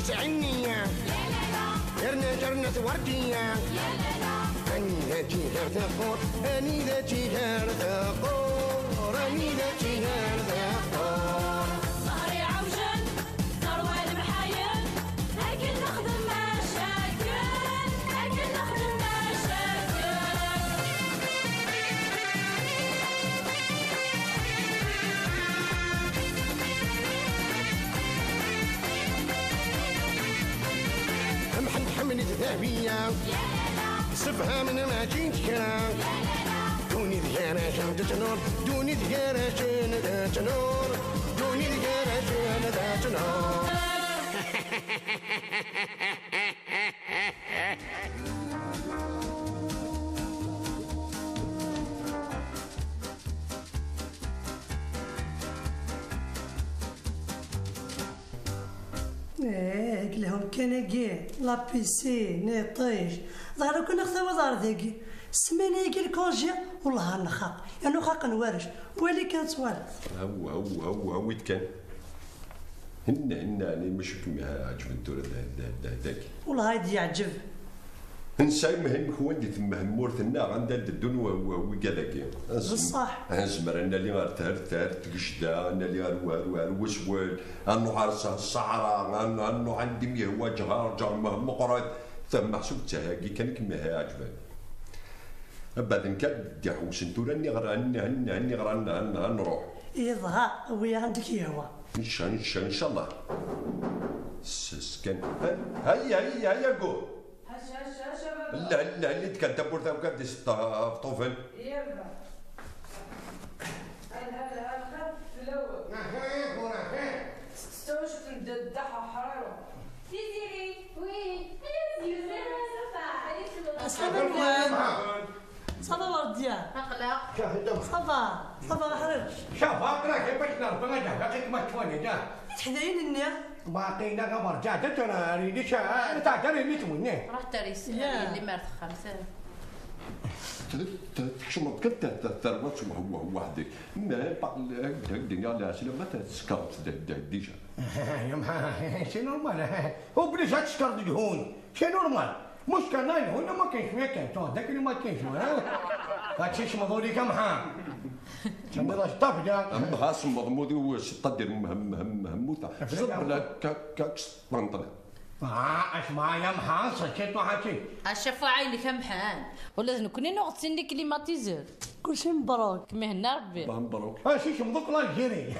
تسعني جرنا جرنا وردية أني ذاتي غير ثقور أني ذاتي غير ثقور أني ذاتي غير ثقور ظهري عوجن ثروة المحايل لكن نخدم مشاكل لكن نخدم مشاكل محن حملت ذهبية صفها من ما جيت كرا دوني ذكارة شان تنور دوني ذكارة شان تنور دوني ذكارة شان تنور لهم كناكي لا بيسين نيطيش ظهروا كنا خذوا دار ذاكي السمانه يجي الكونجي والله نخاق يعني خاق نوارش ولي كانت والد هو ويت كان هن يعني مش كما عجب الدور ذاك والله هايدي يعجب نساي مهم خوندي ثم همورتنا عندها الدون وكذاك بصح نسمر انا اللي غير تهر تقشدا انا اللي غير وار وسوال انو عرسه الصحراء انو عندي ميه وجهار جرمه مقرد ثم محسوب تهاكي كان كما عجباني بعد كان دي حوس انتو راني غير اني غير نروح يظهر ويا عندك يهوى ان شاء الله سكن هيا قول لا اللي تكتب ورثه وكاد طوفل يلا هلا في الاول استوى شفت ندحها حراره سيزيري وي صافا ورديا اخلاق صافا حرج شافاك راه كيفاش نربط انا باقي ما تفوني دا تحداين النيا باقي نا غير رجعت انا ريديش تاع داري تمني رحت ريس اللي مرت خمسه شو ما كنت تربط هو وحدك ما بقى الدنيا لا سلامة تسكرت ديجا يا محا شي نورمال هو بليش تسكر دهون شي نورمال مش كان هنا ما كاينش ما كاين داك اللي ما كاينش هادشي شمضوا لي كمحا عندي راش طاف جا اما خاص مضمودي وشطه ديال مهموته زبر كاكس طنطله اسمع يا محا سكت وحكي اشوف عينك محان ولازم نكوني نغسل لك كليماتيزور كلشي مبروك كما هنا ربي مبروك هاشي شمضوك لا جيري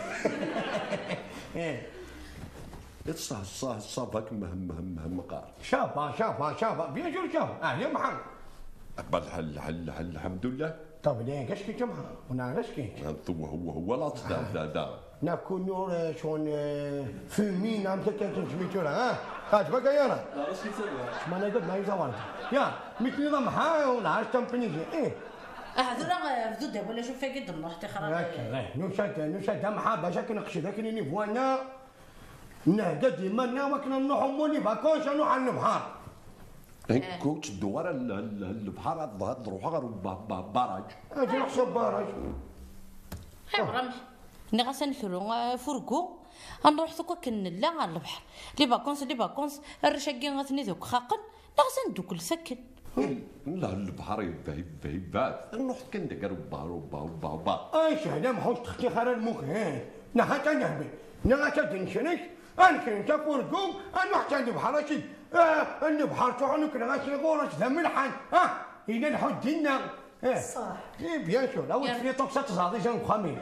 صافاك مهم قار شافا بيان جور شافا يا محا قبل حل الحمد لله طب ليه كاش كي جمعها وانا كاش كي هو لا دا نكون نور شلون فيمين نعم تكتب سميتوها ها عجبك يا انا ما انا قلت ما يزوال يا مثل نظام ها ولا تمبنيجي هذولا فدود ولا شوف فيك الدم رحت خرج نشد محا باش كنقش ذاك اللي نفوانا نهدى ديما وكنا نحموني باكوش نروح على البحر كنت دوار البحر تروح غير باراج اجي نحسب باراج رمح ني غاسا نثرو فرقو غنروح ثوكا كنلا على البحر لي باكونس الرشاكي غاتني ذوك خاقن غاسا ندوك سكن لا البحر يبعد نروح كندقر با ايش هذا محوش تختي خير المكان نحا نهبي نغا تنشنش انا كنت فرقو انا حتى البحر شي البحر تروحوا كنا غاشي غورش ذم الحن الى الحد لنا صح بيان سور اول في طوكسه تصادي جنب خميس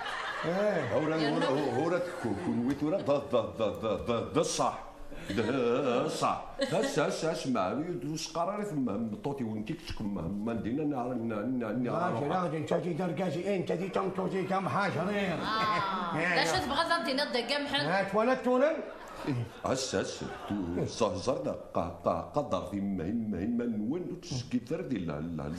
هورا كون ويتورا ذا الصح صح هسه اسمع يدوس قراري ثم طوتي وين تكتكم ما ندينا لا انت تجي دركازي انت تجي تمتوزي كم حاجرين لا شو تبغى تدينا الدقه محل تولدتونا هسه زرد قدر في مهمة وين تسكي تردي لا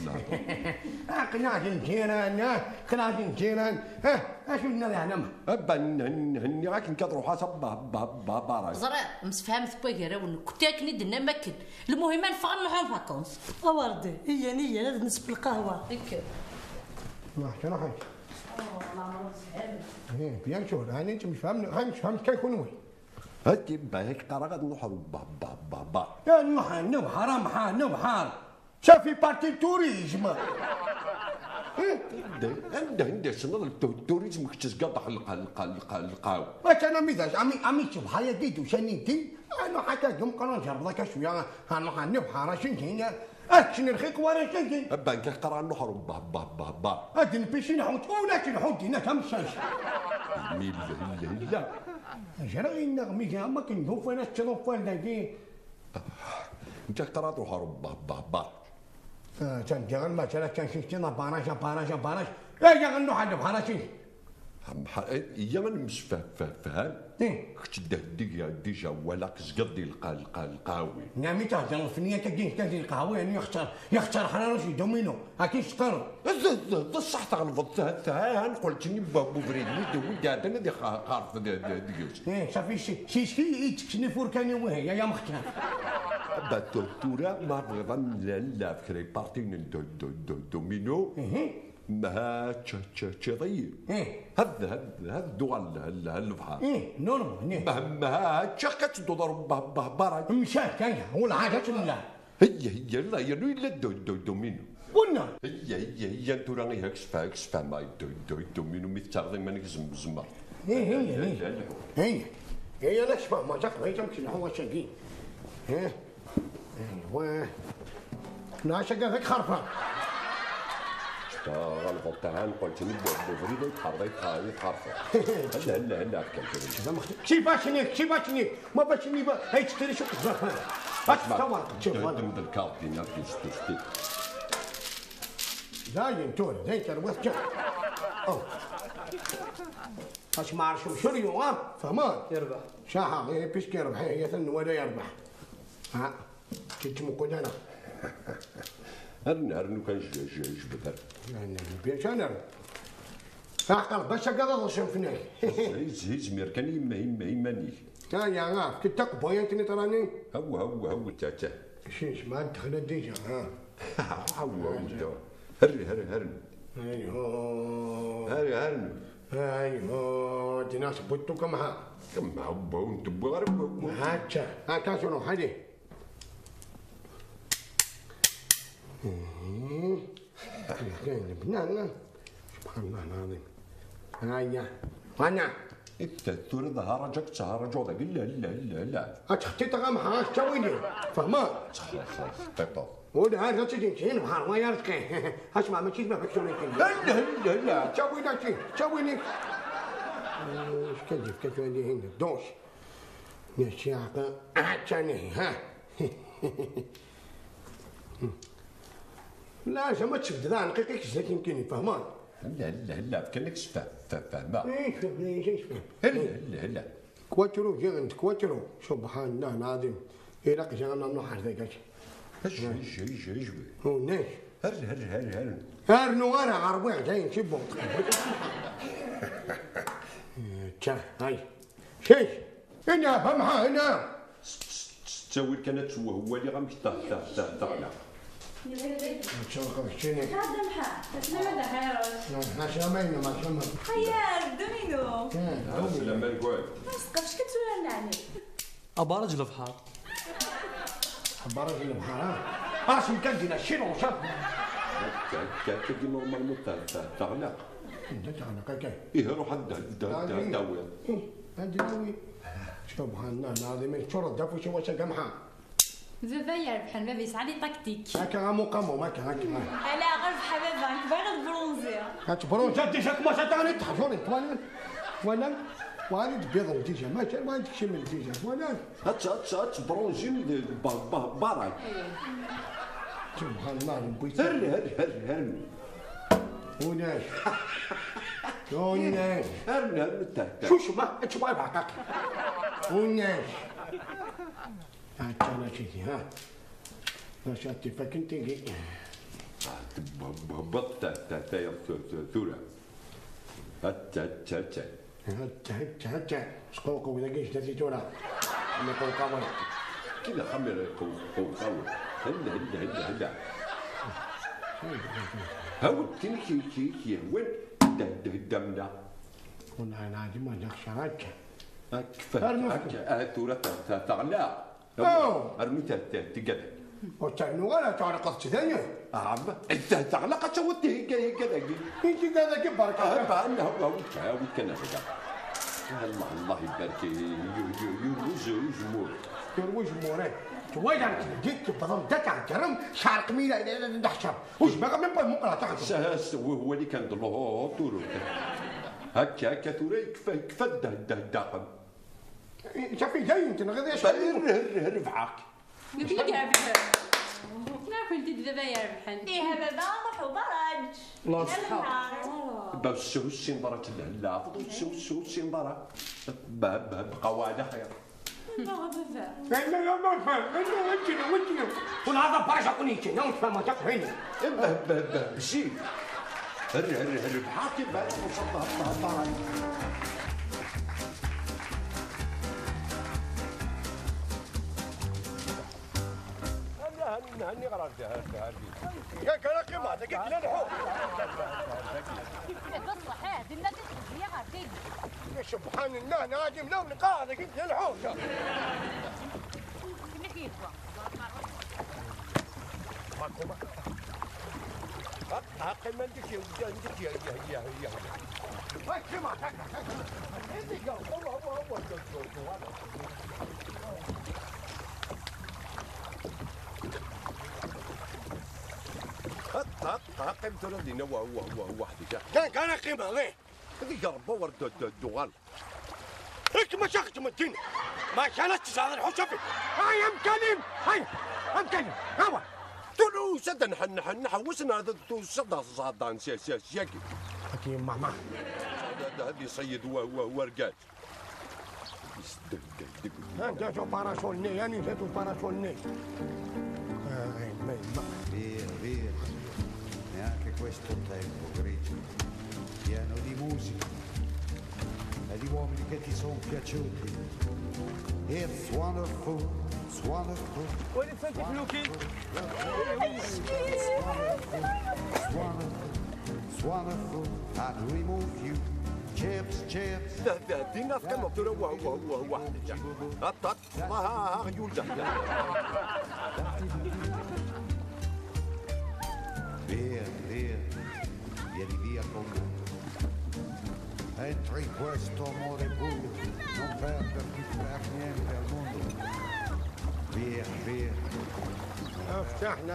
قناعة جيران اش بدنا نعلم ابا هني راك نكدروا حسب باراج زرع مسفهم ثبوكره كنت كني درنا ماكل المهم نفقر نروحو فاكونس وردي هي نيه لازم نسب القهوه هيك شنو حاجه بيان شور هاني انت مش فاهمني هاي مش فهمت كيكون وين هاكي باهيك قرا غادي نروح با يا نوحا نوحا راه نوحا شافي بارتي التوريزم. عنده شنو التوريزم كنت قاطع القاو. واش انا ميزاج عمي شوف حيا ديدو شانيتي انا حكاكم قرا نجرب شويه نوحا نوحا راه شنو شنو الخيق ورا شنو بانك قرا نروح با هادي نبيشي نحوت ولا نحوت هنا كمشاش لا جرى النغمي كاع ما كنشوف انا الشروف والداكي انت قرا تروح با تنجي المثلا كنشتي باراش يا غنوح على بحراشي هي غنمس فهم كنت ديجا ولا كزقد القاوي نعمي تهضر الفنيه كاين القهوه يعني يختار حراره شي دومينو هاكي شكر بصح تغلط ها قلتني بابو فريدي دوي قاعد انا دي خارف ديوس صافي شي يتكشني فوركاني وهي يا مختار باتورا ما بغا لا فكري بارتي دومينو ما تشطي هذا الدول البحر نورمال ما تشقت تضرب برا مشات كاين هو العادة ولا هي لا يلا دومينو قلنا هي انتو راه غير كسفا ما دومينو ميتاغدي ما نكزم هي لا شبه ما جاك ما تمشي هو شاكي ايوا لا شاكا ذاك خرفه غلط تاعن قلت لي بفريده يتحرك خارفه لا كيفاش نيك ما باش ني هاي تشتري شو كزاف باش توا شوف من الكارت ديالنا كيستوستي زاين تور زي تروث جا اش ما عرفش شريو فهمان يربح شاها غير بيش كيربح هي ثن ولا يربح ها كنت مقول انا هرنو كان جبدر بيش انا عقل باش قضى شوفني زمير كان يماني يا عارف كنت تقبل انت تراني هو تاتا شيش ما دخل ديجا هو هرن ايوه دي ناس بوتو كما بون تبغى هاكا شنو هادي كاين بنان سبحان الله العظيم هيا وانا التاثور ظهر جاك تهرج وضع لا اتختي تغمها تسويني فهمان خلاص ولا هذا تجي نهار ما يرتقي اسمع ما تجي ما فيك شنو لا تسوي داكشي تسويني اش كنجيب كتولي هنا دوش نشاق عتاني ها لا ما تشد ذا نقيقك زيك يمكن فهمان لا كانك فاهمه ايش فاهم لا كواترو جيغنت كواترو سبحان الله العظيم إلا قجعنا نحر ذاك ايش هو ناش هر نو انا عربي جاي شبو تشا هاي شيش هنا فهمها هنا تسوي كانت هو اللي غنطلع شوف شنو هذا محا شنو هذا حيروس ماشي ماينه ماشي ما خيار دومينو سلام عليكم مسقفش كتولى نعني ابا رجل بحار برا البحر اش كندير شنو شاف كي نورمالمون تغلق انت تغلق كاين ايه روح داوي داوي سبحان الله العظيم شرط دافو شي واش قمحه بابا يربح بابا يسعى لي تكتيك هكا مقامو هكا على غرف بابا باغي البرونزي هتبرونزا ديجا كما تاني تحفوني ولا واني تبيض ديجا ما تكشي من ديجا ولا هات برونجي باراك سبحان الله نبغي هر وناش هر شو ما تبغى بعقاك وناش انا شيء ها نشاتي فكنتي بط تاير ثورة هتا سقوقو اذا كاين شتي تورا ما قوقاوي كذا خمر قوقاوي هلا هاو كي وين دمنا كنا نادي ما نخشاك كفايه ثورة تغلى ارمي تقدر وتعنو ولا تعرق ثانية انت تغلق تسوي هيك انت كذا كبرك انه هو كان الله يبارك يروج موري وين جيت بضم تاع كرم شعر قميله نحشر واش باغي من با مقرا تاع هو اللي كان له طول هكا ثوري كفى الداقم شافي جاي انت غادي اش رفعك قلت لك يا ربحان نعرف انت دابا يا ربحان ايه بابا نروحو براج الله يصحى باش السنبرة الهلا السنبرة بقواعد خير بابا لا وانت ولا هذا برشا كونيتي نوم فما تقهني بشي ربحك بعد وصلت هني غرق يا كان قيمة قلت لنا الحوض صحيح دي الناس هي عارفين يا سبحان الله ناجم لو نقاعد قلت لنا الحوض كيف حقي ما عندك يا قيمته لدينا واحد كان قيمة غير هذيك ربا ورد الدوغال هيك ما شاخت مدينة ما كانت هذا الحشفي هاي ام كلم هاي ام كلم هوا تلو سد نحن حوسنا هذا صدى صدان سياكي حكيم ماما هذه صيد ورقات انت شو باراشول ني يعني انت باراشول ني Via, neanche questo tempo grigio, pieno di musica e di uomini che ti sono piaciuti. It's wonderful, it's wonderful. وين فاتك لوكي؟ It's wonderful, I'd remove you. Chips. دينا في كلمة بتقول واحد هات ها غيول ده Vieni via con me. Entri in questo amore buio, non perderti per niente al mondo. Via. افتحنا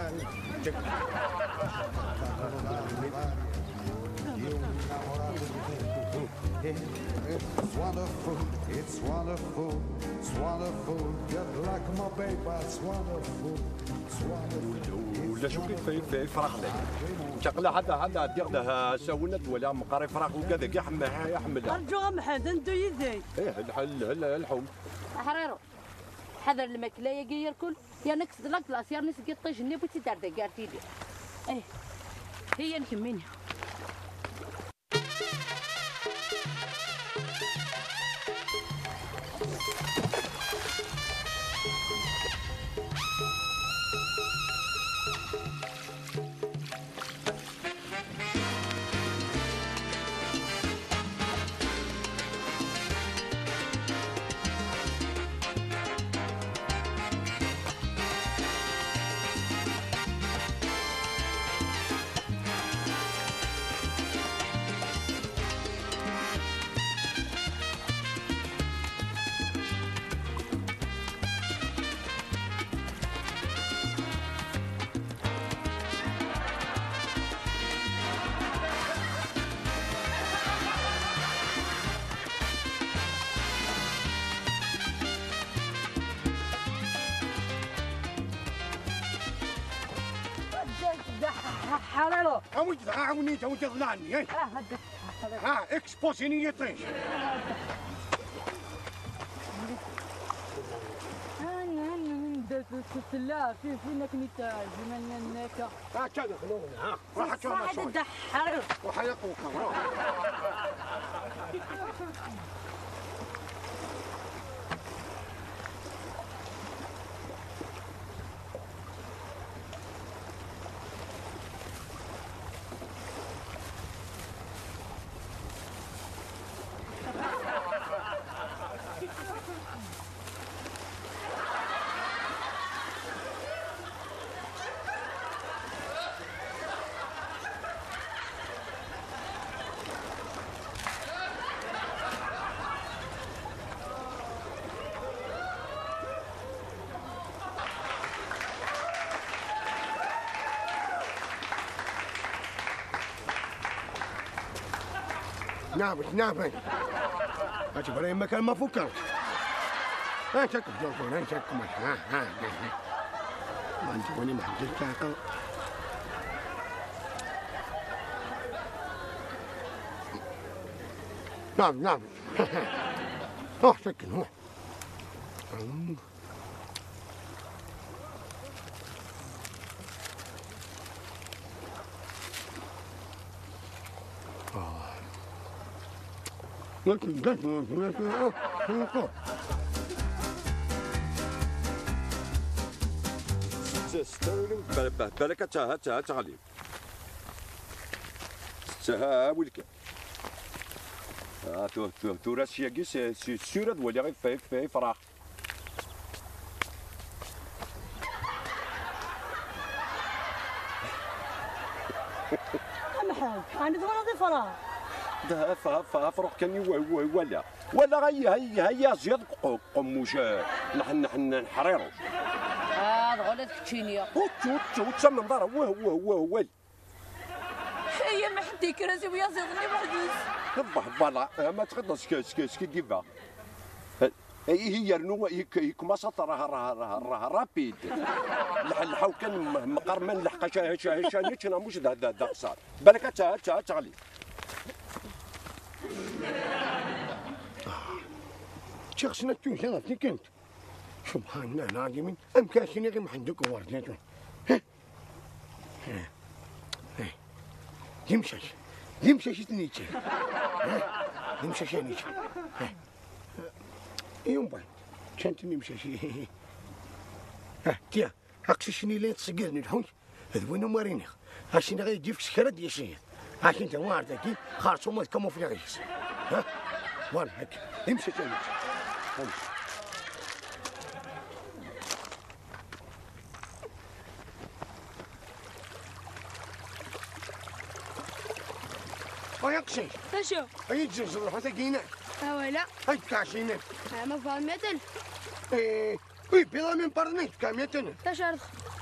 Io mi innamorato di te. It's wonderful, it's wonderful, it's wonderful. Just like my baby, it's wonderful, it's wonderful. ولا شو كيف في فراغ لك شغله هذا دير لها ساونت ولا مقاري فراغ وكذا يحملها ارجو محمد انتو يدي ايه الحوم حريرو حذر الماكله يا جير كل يا نكس لا كلاس يا نس قطي جني بوتي دار دقارتي لي ايه هي نكميني حريرو عاوني تو تغلاني ها اكسبوسيني يطيش لا فينك نتاج من هناك هكذا خلونا راح كلام شوي دحر وحيقوك نافت أتبري مكان ما فكرت شك جوكون شك مش ها ما أنت وني ما حدش تعقل نعم شكل هو بالك تعليم سها ولك تو راسياكي سيرة ولا غير في فراغ محمد أنا ضغط فراغ ده فروح كان ولا هيا زياد قموش نحن نحريرو غلط كتشينيا تو تسمى مدار هو هي ما حد يكراسي ويا زيدني بحديث فوالا ما تقدرش كي كيفا هي رنو كما راه رابيد الحو كان مقرمن لحق شانيتنا مش دا قصار بالك تعلي شخصنا تنسى كنت سبحان الله العظيم أم كاسيني غير محندوك وردناتو يمشي تنيتي يمشي نيتي يوم بان كانت نمشي تيا أقششني لين تصقرني الحوش هذوين مارينيخ عشان غير يجيك سكرة ديال شيء عشان انت واردكي خارصو ما كاموفلاغيس فوالا هكا يمشي تنيتي يا قشيش شو؟ أي تجلس روح تاكينا ولا أي كاشينا ما فاهم مثل بيضا من برنيت كاميتنا تشرخ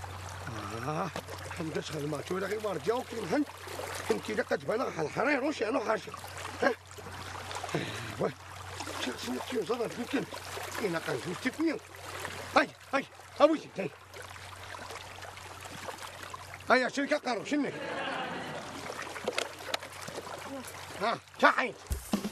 حمد أسخل ما تقول غير مرجع وكلمهن انت لقد بلغ الحرير وش أنا حاشا شخص نتيو صدر فيكن إنا قان في تفنيو هاي أبوشي هاي شركة قارو شنك شحيت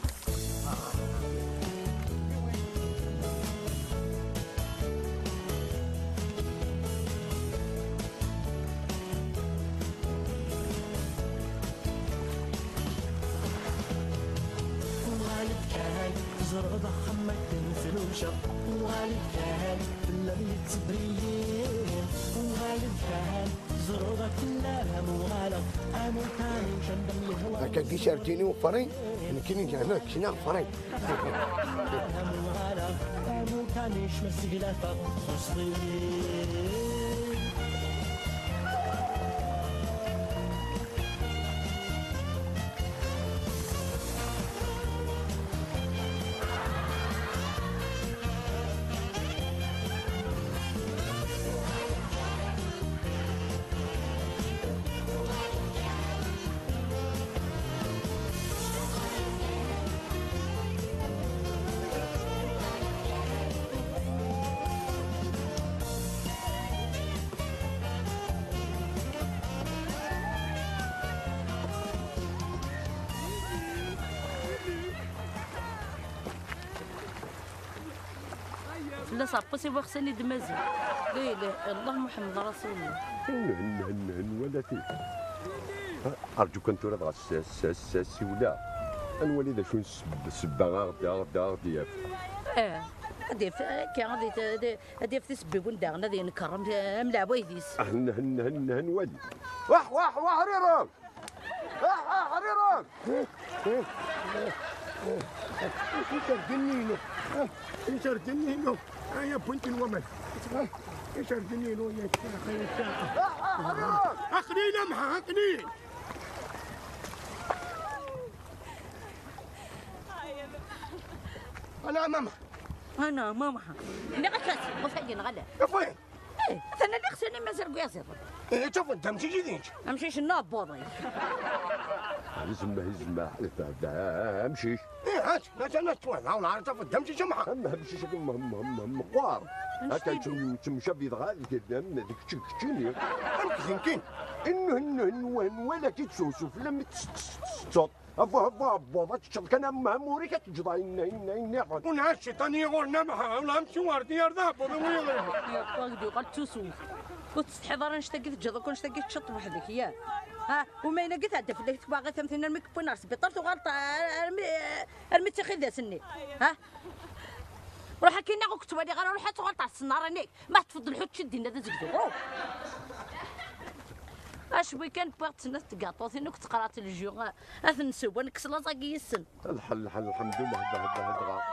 زرقة حمك فلوشة وغالي كان اللي تصبرين وغالي كان زرقة كلها مغالة أنا كان شندم يهوى كان كي شارتيني وفرين أنا كني جانا كنا فرين مغالة أنا كانش مسجلة فصلين لا صابسي وخصني دمازي لا اله الله محمد رسول الله ولا تي ارجوك انت راه الساسي ولا نولي ذا شو السبه غادي غادي كي غادي في تسبب ونداغنا غادي نكرم ملعب ويديس نولي واح حريرك حريرك يشردنينو يا بنت الومن يشردنينو يا أخنين أمها أخنين أنا ماما أنا ماما نغكس وفقين غلا يا فين ايه انا اللي خصني مازال يا زيد. ايه شوف انت مشي جديد. امشيش النابوضي. يسمى امشيش. ايه هات انا توالع ولا شوف انت مشي جمعه. اما همشيش مقوار. هكا تمشى بيض غادي كدام ديك تشكيني. يمكن انه ولا تتسوسف لما تصوت افا كان ماموري كتجضى إن ونا الشيطان يغورنا معها ولا مشي واردي يرضى بضوي يا قاعد قال تسوف كنت تحضر نشتاقي تجض كون نشتاقي تشط وحدك يا ها وما انا قلت هدف اللي باغي ثمثنا الميك بو نار سبيطار وغلط ارمي تخيل سني ها روح كينا كنت بالي غير روح تغلط على السناره نيك ما تفضل حوت شدينا هذا زقدو اش ويكاند بغات الناس تقاطو انك تقرات الجيو اثنسو نكسلا صاقي السن الحل الحمد لله هذا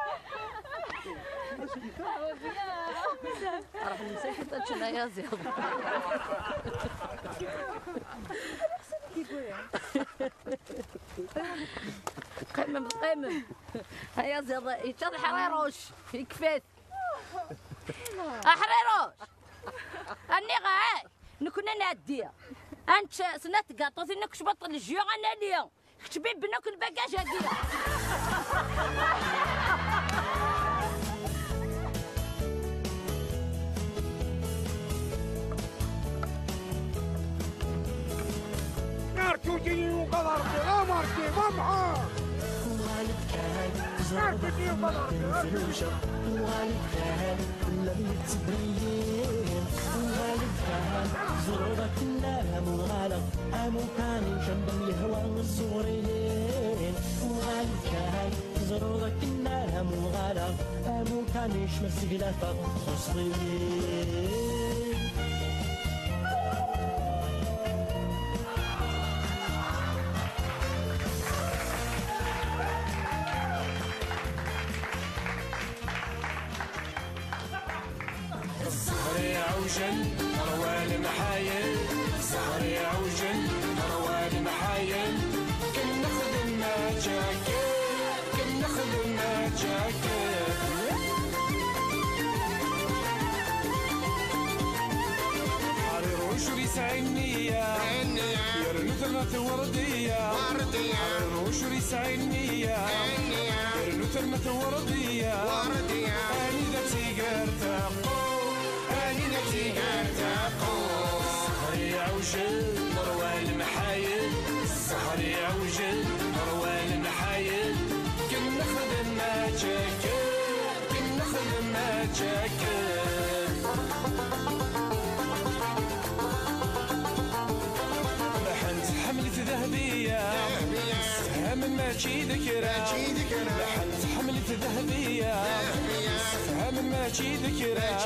راح نسيت تشنا يا زياد قمم هيا زياد يتشد حريروش يكفيت حريروش اني غاي نكون ناديه انت سنات قاطوتي انك شبط الجيو انا اليوم كتبي بنوك الباكاج هاديه ماركوتي وقدر ماركي مامها والد كان زربة ما تنسلوش والد كان لم يتبين والد كان زربة كلها مغالق أمو كان جنب يهوى الزورين والد كان زربة كلها مغالق أمو كان يشمس قلافة خصبين عوجن روان محايل سهري عوجن روان محايل كن نخدم ما جاكيت كن نخدم ما جاكيت حرير وشري سعينية يرنو ثمة وردية حرير وشري سعينية يرنو ثمة وردية أني ذاتي قرتاق سهري عوجل مروان محايل سهري عوجل مروان محايل كن نخدم ما جاكل كن نخدم ما جاكل لحنت حملة ذهبية سهم ماشي ذكرى لحنت حملة ذهبية سهم ماشي ذكرى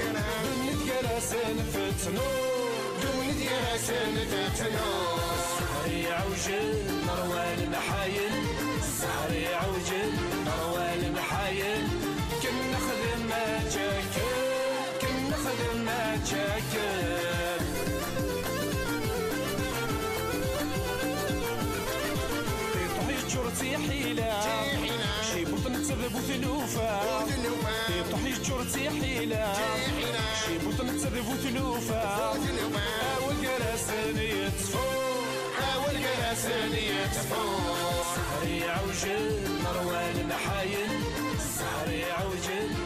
سهري عوجل مروان محايل سهري عوجل مروان محايل كن نخدم ما جاكل كن نخدم ما جاكل طيح جرتي حيلة شي بطن تسبب وثلوفة طيح جرتي حيلة شي بطن تسبب وثلوفة والقراسن يطفو والقراسن يطفو سهري عوجل مروان محايل سهري عوجل